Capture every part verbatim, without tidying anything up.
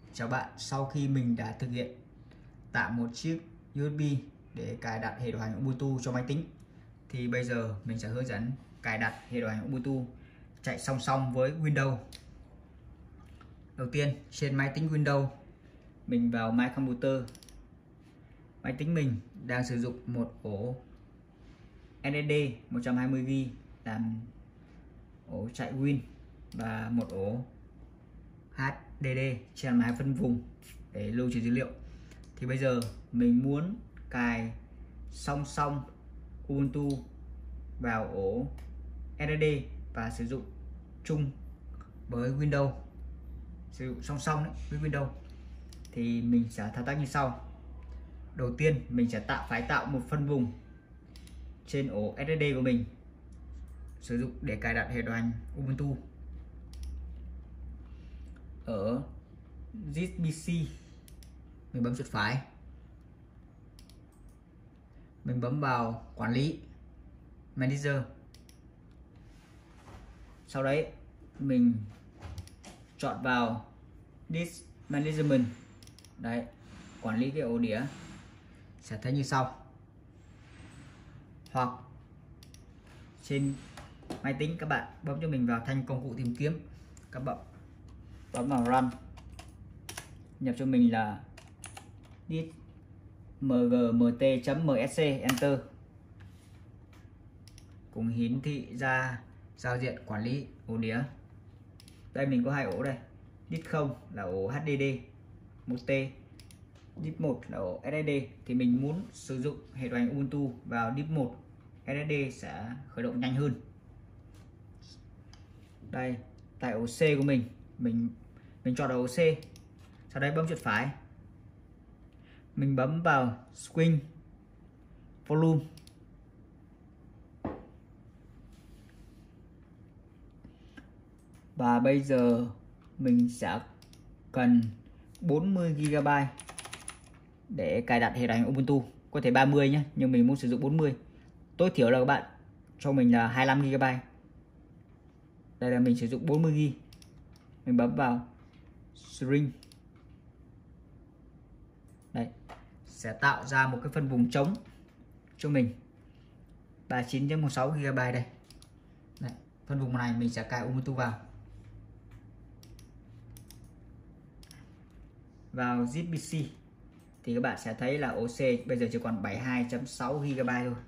Chào bạn, sau khi mình đã thực hiện tạo một chiếc u ét bê để cài đặt hệ điều hành Ubuntu cho máy tính, thì bây giờ mình sẽ hướng dẫn cài đặt hệ điều hành Ubuntu chạy song song với Windows. Đầu tiên, trên máy tính Windows, mình vào My Computer. Máy tính mình đang sử dụng một ổ ét ét đê một trăm hai mươi gi-ga-bai làm ổ chạy Win và một ổ hát đê đê chia làm hai phân vùng để lưu trữ dữ liệu. Thì bây giờ mình muốn cài song song Ubuntu vào ổ ét ét đê và sử dụng chung với Windows, sử dụng song song đấy, với Windows, thì mình sẽ thao tác như sau. Đầu tiên mình sẽ tạo phải tạo một phân vùng trên ổ ét ét đê của mình sử dụng để cài đặt hệ điều hành Ubuntu. Ở This pê xê mình bấm chuột phải, mình bấm vào quản lý Manager, sau đấy mình chọn vào Disk Management, đấy, quản lý cái ổ đĩa sẽ thấy như sau. Hoặc trên máy tính các bạn bấm cho mình vào thanh công cụ tìm kiếm, các bạn bấm vào Run, nhập cho mình là disk mgmt.msc, Enter, cùng hiển thị ra giao diện quản lý ổ đĩa. Đây mình có hai ổ đây, disk không là ổ hát đê đê một T, disk một là ổ ét ét đê. Thì mình muốn sử dụng hệ điều hành Ubuntu vào disk một, ét ét đê sẽ khởi động nhanh hơn. Đây, tại ổ C của mình, mình mình chọn ổ C, sau đấy bấm chuột phải, mình bấm vào Swing Volume, và bây giờ mình sẽ cần bốn mươi gi-ga-bai để cài đặt hệ điều hành Ubuntu. Có thể ba mươi nhé, nhưng mình muốn sử dụng bốn mươi. Tối thiểu là các bạn cho mình là hai mươi lăm gi-ga-bai. Đây là mình sử dụng bốn mươi gi-ga-bai. Mình bấm vào String. Đấy, sẽ tạo ra một cái phân vùng trống cho mình ba mươi chín phẩy mười sáu gi-ga-bai đây. Đấy, phân vùng này mình sẽ cài Ubuntu vào. Vào Zip pê xê thì các bạn sẽ thấy là ổ C bây giờ chỉ còn bảy mươi hai phẩy sáu gi-ga-bai thôi.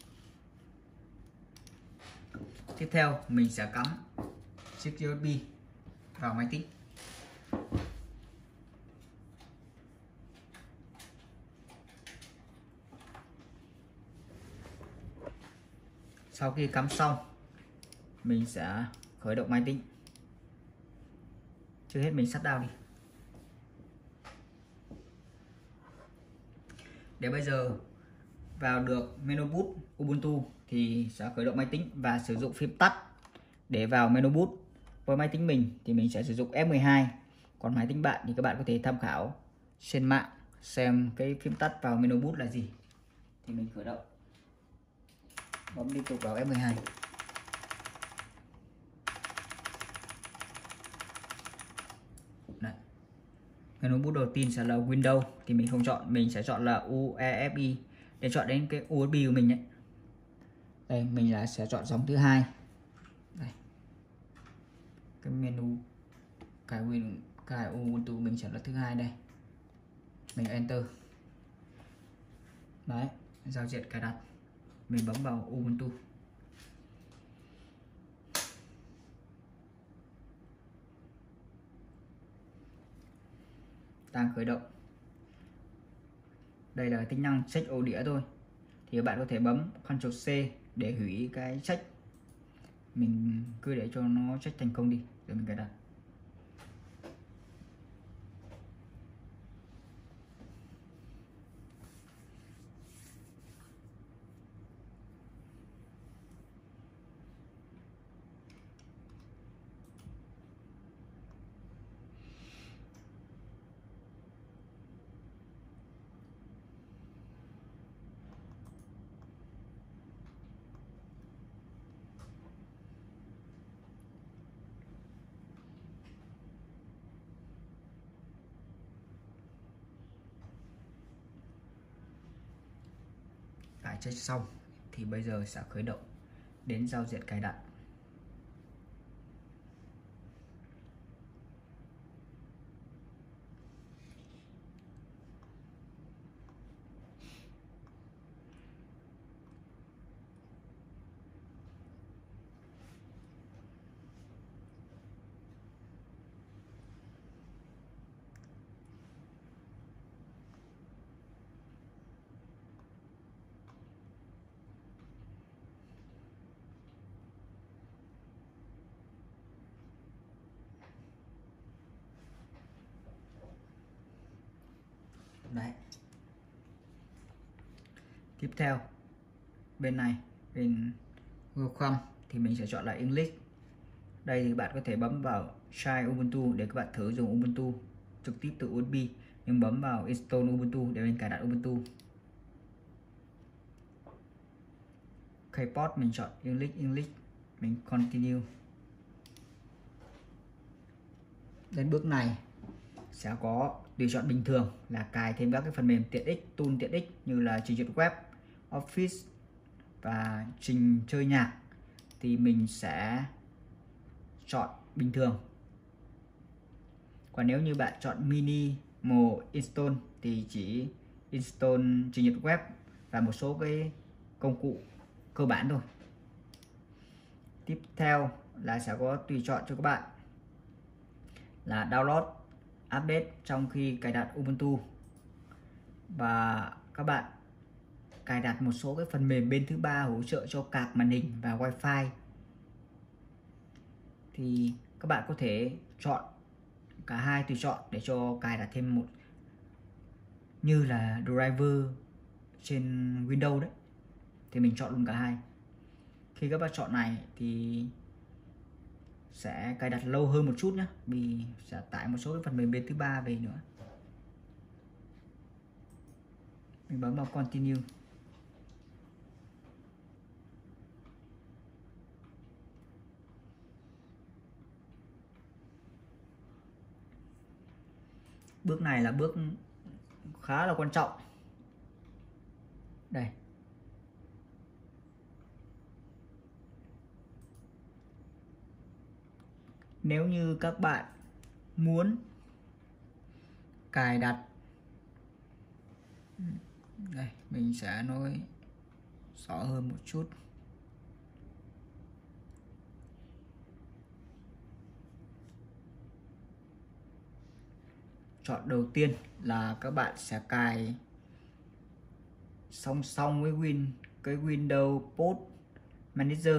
Tiếp theo mình sẽ cắm chiếc u ét bê vào máy tính. Sau khi cắm xong, mình sẽ khởi động máy tính. Trước hết mình shut down đi. Để bây giờ vào được menu boot Ubuntu thì sẽ khởi động máy tính và sử dụng phím tắt để vào menu boot. Với máy tính mình thì mình sẽ sử dụng F mười hai, còn máy tính bạn thì các bạn có thể tham khảo trên mạng xem cái phím tắt vào menu boot là gì. Thì mình khởi động, bấm liên tục vào F mười hai. Đấy. Menu boot đầu tiên sẽ là Windows, thì mình không chọn, mình sẽ chọn là u e ép i để chọn đến cái u ét bê của mình đấy. Đây mình là sẽ chọn dòng thứ hai. Đây, cái menu cài Win cài Ubuntu mình sẽ là thứ hai đây, mình Enter. Đấy, giao diện cài đặt, mình bấm vào Ubuntu. Đang khởi động. Đây là tính năng check ổ đĩa thôi, thì các bạn có thể bấm Ctrl C để hủy cái check. Mình cứ để cho nó check thành công đi rồi mình cài đặt. đã check xong thì bây giờ sẽ khởi động đến giao diện cài đặt. Đấy. Tiếp theo bên này, bên Welcome thì mình sẽ chọn lại English. Đây thì bạn có thể bấm vào Try Ubuntu để các bạn thử dùng Ubuntu trực tiếp từ u ét bê, nhưng bấm vào Install Ubuntu để mình cài đặt Ubuntu. Keyboard mình chọn English English, mình Continue. Đến bước này sẽ có tùy chọn bình thường là cài thêm các cái phần mềm tiện ích, tool tiện ích như là trình duyệt web, Office và trình chơi nhạc, thì mình sẽ chọn bình thường. Còn nếu như bạn chọn minimal install thì chỉ install trình duyệt web và một số cái công cụ cơ bản thôi. Tiếp theo là sẽ có tùy chọn cho các bạn là download, update trong khi cài đặt Ubuntu, và các bạn cài đặt một số cái phần mềm bên thứ ba hỗ trợ cho card màn hình và wifi, thì các bạn có thể chọn cả hai tùy chọn để cho cài đặt thêm một, như là driver trên Windows đấy, thì mình chọn luôn cả hai. Khi các bạn chọn này thì sẽ cài đặt lâu hơn một chút nhé, vì sẽ tải một số cái phần mềm bên thứ ba về nữa. Mình bấm vào Continue. Bước này là bước khá là quan trọng. Đây. Nếu như các bạn muốn cài đặt, đây mình sẽ nói rõ hơn một chút. Chọn đầu tiên là các bạn sẽ cài song song với Win cái Windows Post Manager.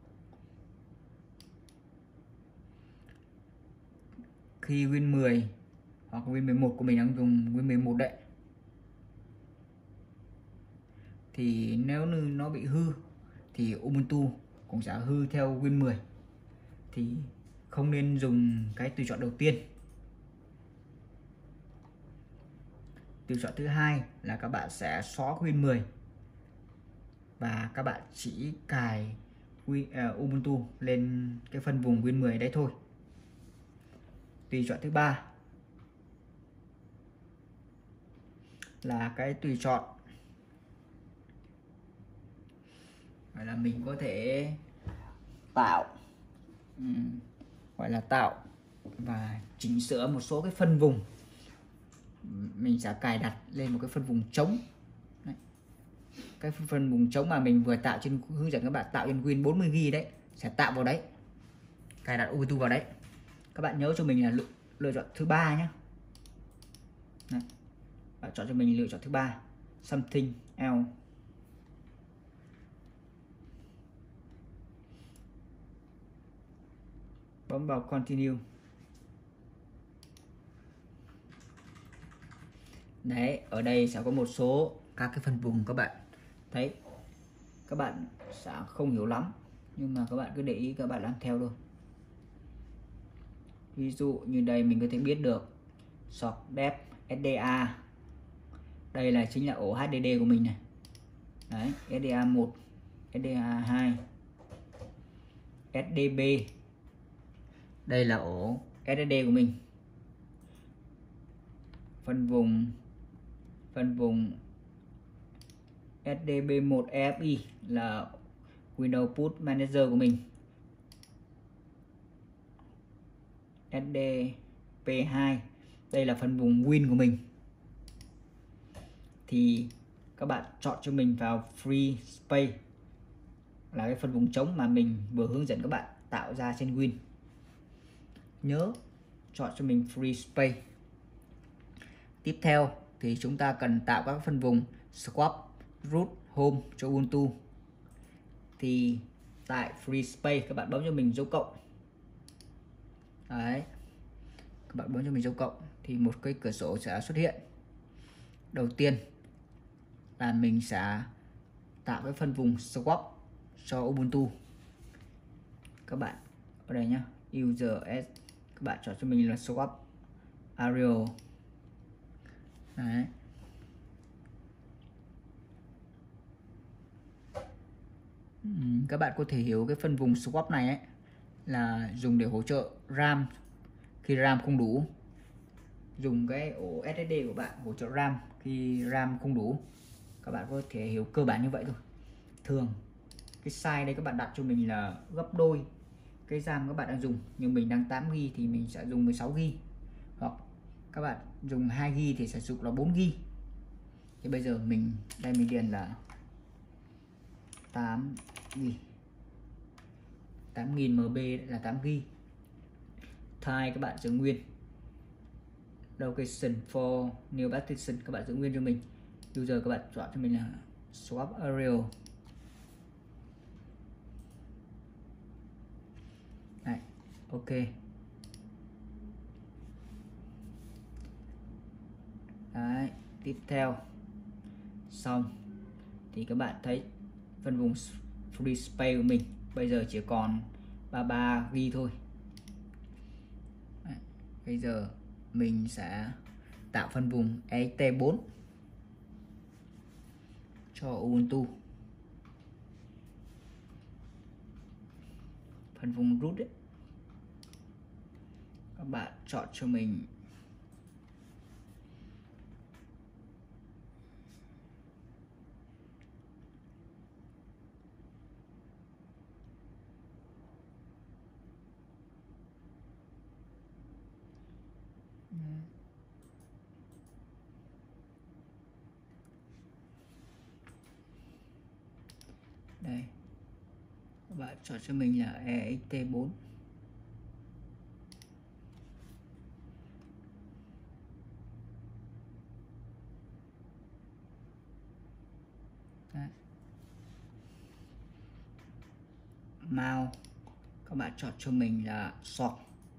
Khi Win mười hoặc Win mười một của mình đang dùng Win mười một đấy, thì nếu như nó bị hư thì Ubuntu cũng sẽ hư theo Win mười, thì không nên dùng cái tùy chọn đầu tiên. Tùy chọn thứ hai là các bạn sẽ xóa Win mười và các bạn chỉ cài Win, uh, Ubuntu lên cái phân vùng Win mười đấy thôi. Tùy chọn thứ ba là cái tùy chọn gọi là mình có thể tạo um, gọi là tạo và chỉnh sửa một số cái phân vùng. Mình sẽ cài đặt lên một cái phân vùng trống. Đấy. Cái phân vùng trống mà mình vừa tạo trên hướng dẫn các bạn tạo trên Win bốn mươi gi ga bai đấy, sẽ tạo vào đấy, cài đặt Ubuntu vào đấy. Các bạn nhớ cho mình là lựa, lựa chọn thứ ba nhé. Đấy. Bạn chọn cho mình lựa chọn thứ ba, something else. Bấm vào Continue. Đấy, ở đây sẽ có một số các cái phần vùng các bạn thấy, các bạn sẽ không hiểu lắm, nhưng mà các bạn cứ để ý, các bạn làm theo thôi. Ví dụ như đây mình có thể biết được socket dep ét đê a, đây là chính là ổ hát đê đê của mình này. Đấy, ét đê a một, ét đê a hai, ét đê bê, đây là ổ ét ét đê của mình. Phân vùng phân vùng S D B một E F I là Windows Boot Manager của mình. S D P hai đây là phần vùng Win của mình. Thì các bạn chọn cho mình vào Free Space là cái phần vùng trống mà mình vừa hướng dẫn các bạn tạo ra trên Win. Nhớ chọn cho mình Free Space. Tiếp theo thì chúng ta cần tạo các phần vùng Swap, Root, Home cho Ubuntu. Thì tại Free Space các bạn bấm cho mình dấu cộng. Đấy. Các bạn bấm cho mình dấu cộng thì một cái cửa sổ sẽ xuất hiện. Đầu tiên là mình sẽ tạo cái phần vùng Swap cho Ubuntu. Các bạn ở đây nhá, User S, các bạn chọn cho mình là Swap Arial. Đấy. Các bạn có thể hiểu cái phần vùng swap này ấy là dùng để hỗ trợ RAM khi RAM không đủ. Dùng cái ổ ét ét đê của bạn hỗ trợ RAM khi RAM không đủ. Các bạn có thể hiểu cơ bản như vậy thôi. Thường cái size đây các bạn đặt cho mình là gấp đôi cái RAM các bạn đang dùng. Nhưng mình đang tám gi ga bai thì mình sẽ dùng mười sáu gi ga bai. Hoặc các bạn dùng hai gi ga bai thì sẽ dùng là bốn gi ga bai. Thì bây giờ mình đây mình điền là tám gi ga bai. tám nghìn M B là tám gi ga bai. Type các bạn giữ nguyên. Location for new partition các bạn giữ nguyên cho mình. User các bạn chọn cho mình là swap Arial. Đấy, ok. Đấy, tiếp theo xong thì các bạn thấy phần vùng Free Space của mình bây giờ chỉ còn ba mươi ba gi ga bai thôi. Đấy, bây giờ mình sẽ tạo phần vùng E X T bốn cho Ubuntu. Phần vùng root ấy, các bạn chọn cho mình đây, các bạn chọn cho mình là E X T bốn. Đấy. Mouse các bạn chọn cho mình là sort.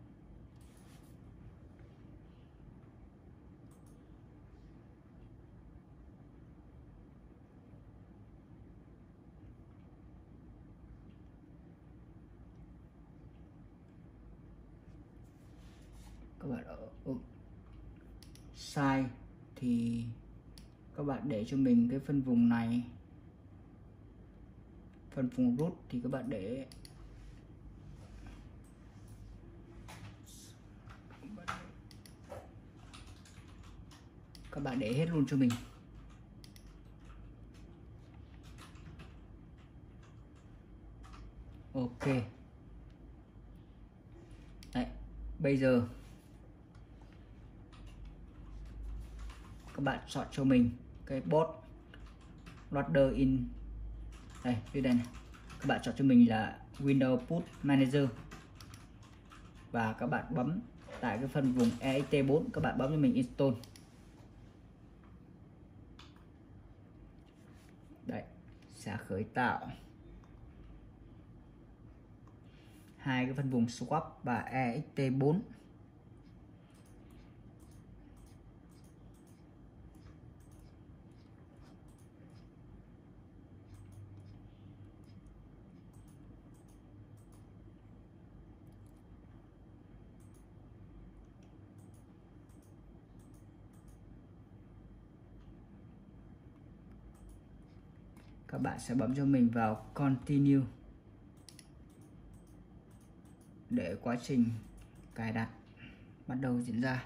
Các bạn ở, ở size thì các bạn để cho mình cái phân vùng này, phần vùng root thì các bạn để các bạn để hết luôn cho mình. Ok. Đấy, bây giờ các bạn chọn cho mình cái boot loader in đây, đây này. Các bạn chọn cho mình là Windows Boot Manager và các bạn bấm tại cái phần vùng E X T bốn, các bạn bấm cho mình install. Đấy, sẽ khởi tạo hai cái phần vùng swap và E X T bốn. Các bạn sẽ bấm cho mình vào continue để quá trình cài đặt bắt đầu diễn ra.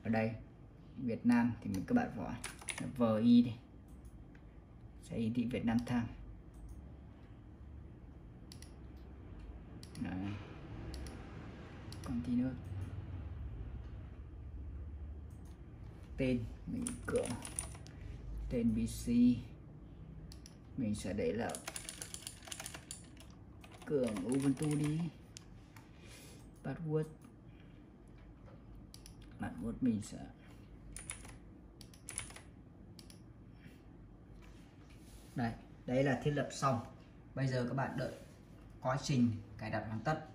ở đây Việt Nam thì mình các bạn gọi là vê i đi, sẽ hiển thị Việt Nam Time. Đấy. Continue. Tên mình cửa, tên pê xê mình sẽ để là Cường Ubuntu đi. Password password mình sẽ đây, đấy là thiết lập xong. Bây giờ các bạn đợi quá trình cài đặt hoàn tất.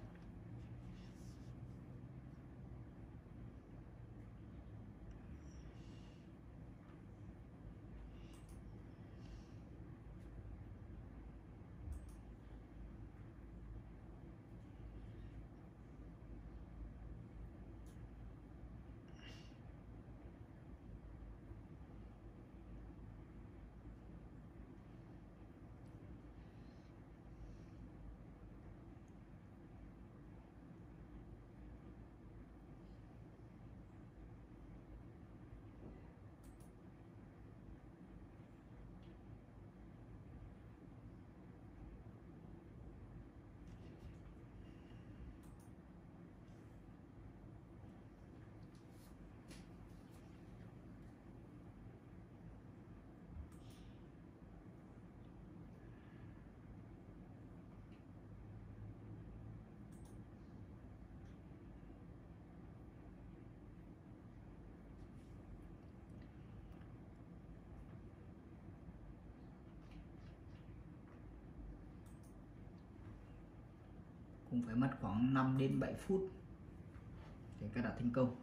Cũng phải mất khoảng năm đến bảy phút để cài đặt thành công.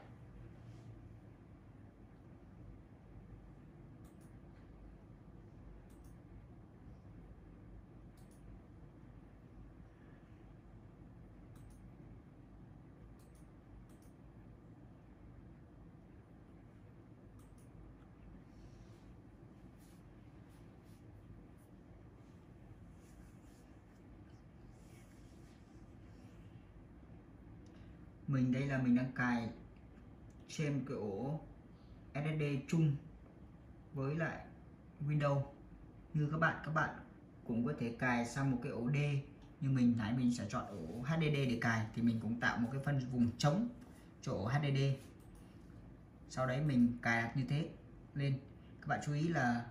Mình đây là mình đang cài trên cái ổ ét ét đê chung với lại Windows. Như các bạn các bạn cũng có thể cài sang một cái ổ D, như mình nãy mình sẽ chọn ổ hát đê đê để cài, thì mình cũng tạo một cái phần vùng trống cho ổ hát đê đê. Sau đấy mình cài đặt như thế lên. Các bạn chú ý là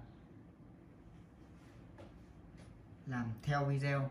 làm theo video.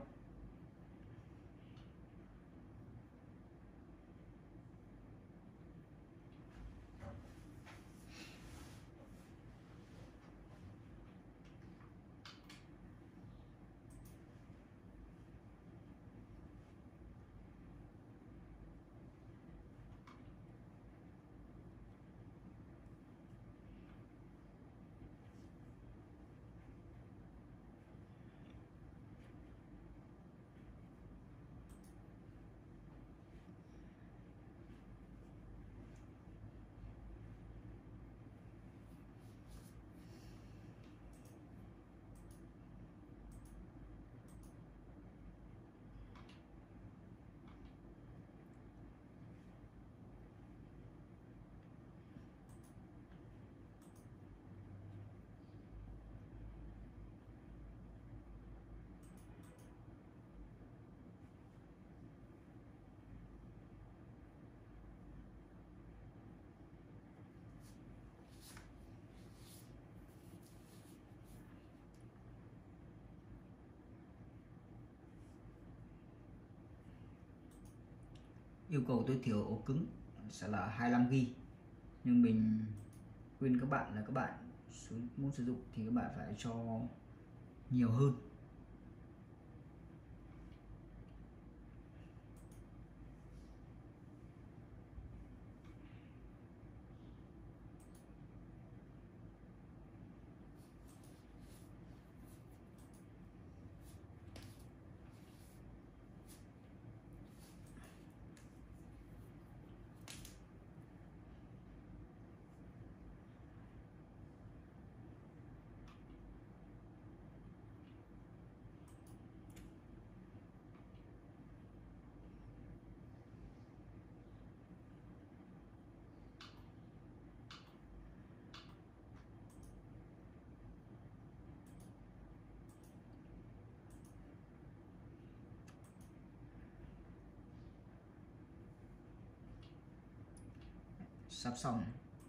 Yêu cầu tối thiểu ổ cứng sẽ là hai mươi lăm gi ga bai, nhưng mình khuyên các bạn là các bạn muốn sử dụng thì các bạn phải cho nhiều hơn. sắp xong.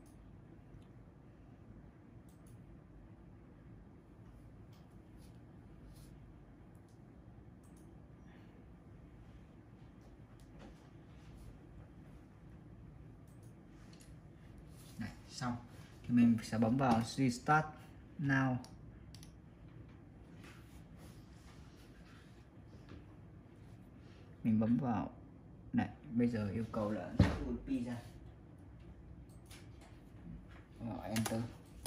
Này, xong thì mình sẽ bấm vào Restart Now. Mình bấm vào này, bây giờ yêu cầu là rút u ét bê ra, vào Enter.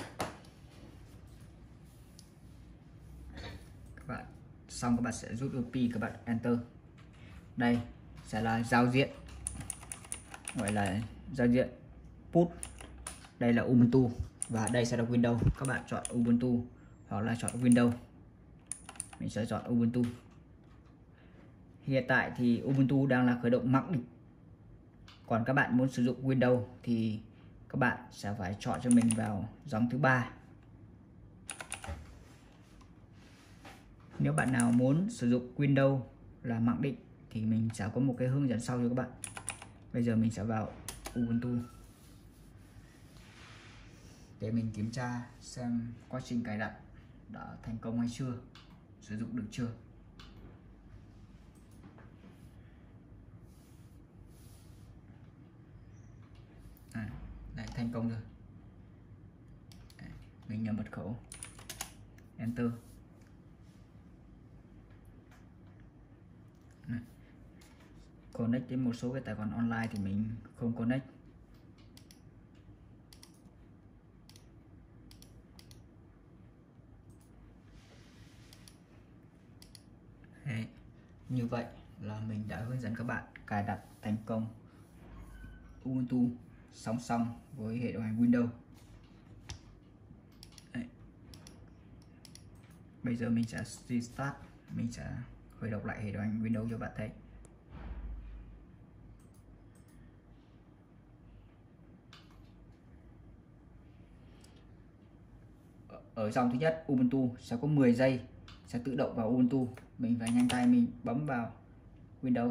Các bạn xong các bạn sẽ rút u ét bê, các bạn Enter. Đây sẽ là giao diện, gọi là giao diện put. Đây là Ubuntu và đây sẽ là Windows. Các bạn chọn Ubuntu hoặc là chọn Windows. Mình sẽ chọn Ubuntu. Hiện tại thì Ubuntu đang là khởi động mặc định. Còn các bạn muốn sử dụng Windows thì các bạn sẽ phải chọn cho mình vào dòng thứ ba. Nếu bạn nào muốn sử dụng Windows là mặc định thì mình sẽ có một cái hướng dẫn sau cho các bạn. Bây giờ mình sẽ vào Ubuntu để mình kiểm tra xem quá trình cài đặt đã thành công hay chưa, sử dụng được chưa. À, đây, thành công rồi. Đây, mình nhập mật khẩu, Enter. Này, connect đến một số cái tài khoản online thì mình không connect. Đấy, như vậy là mình đã hướng dẫn các bạn cài đặt thành công Ubuntu song song với hệ điều hành Windows. Đấy. Bây giờ mình sẽ restart, mình sẽ khởi động lại hệ điều hành Windows cho bạn thấy. Ở dòng thứ nhất Ubuntu sẽ có mười giây sẽ tự động vào Ubuntu. Mình phải nhanh tay mình bấm vào Windows.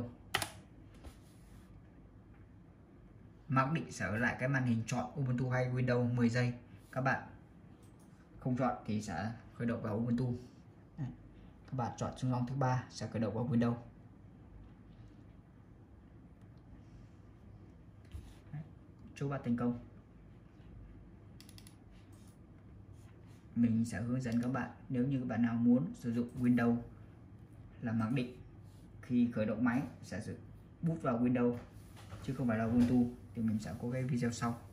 Mặc định sẽ ở lại cái màn hình chọn Ubuntu hay Windows mười giây. Các bạn không chọn thì sẽ khởi động vào Ubuntu. Đây. Các bạn chọn xuống dòng thứ ba sẽ khởi động vào Windows. Đấy. Chúc bạn thành công. Mình sẽ hướng dẫn các bạn, nếu như các bạn nào muốn sử dụng Windows là mặc định, khi khởi động máy sẽ boot vào Windows chứ không phải là Ubuntu, thì mình sẽ có cái video sau.